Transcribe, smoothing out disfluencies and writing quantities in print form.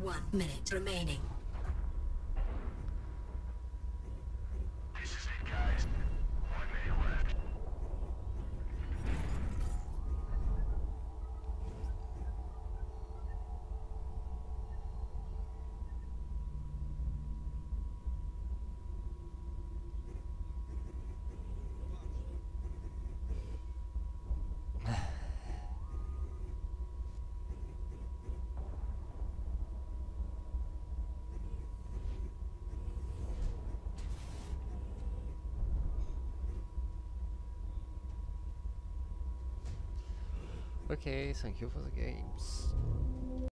1 minute remaining. This is it, guys. 1 minute left. Okay, thank you for the games.